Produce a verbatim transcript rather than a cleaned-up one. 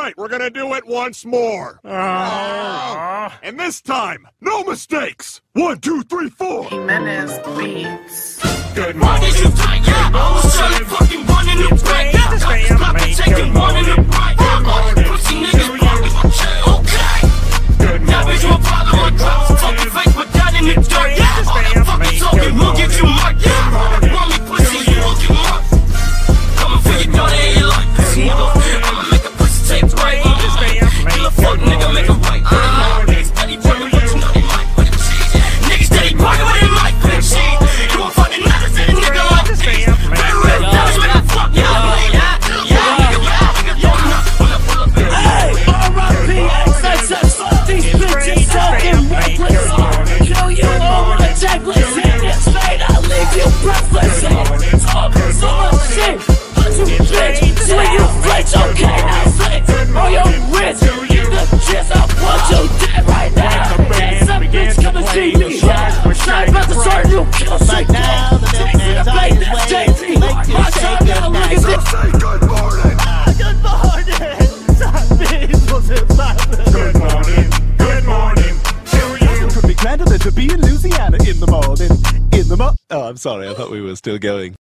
right, we're gonna do it once more. Uh, and this time, no mistakes. One, two, three, four. Jimenezbeats. Good Why morning. did you die? Yeah, I was selling fucking one in the break. Yeah, stop and taking one in the break. Yeah, all you pussy niggas fucking my shit. Okay. Good Now bitch, you a problem with drugs. Fucking fake, but down in the dirt. Yeah, all that fucking talking will get you marked. Yeah, want me pussy, you won't get marked. Coming for your daughter and your life. I'ma make a pussy tape right. Kill a fuck nigga, make a right. Niggas steady working, but you know they might put a cheese. Niggas steady working, but they might put a cheese. You won't find another set of nigga like this. Better rest down, you better fuck your bleed. Yeah, nigga, bad nigga, don't know. When I pull up in Hey, R I P X X X, fuck these bitches talking reckless. Kill you all on a checklist. Hit this fade, I'll leave you breathless. Talk so much shit, but you bitch. When you flinch, okay, now flinch. Or you're rich, the kiss I want you dead right now. There's some bitch come and see me. Shot about to start a new kill shit. now, the milkman's on his way. Make you My say time now, look at goodnight. this. Say good morning. Ah, good morning. Zombies was in silence. Good morning. Good morning to you. Nothing could be grander than to be in Louisiana in the morning. In the mo- Oh, I'm sorry, I thought we were still going.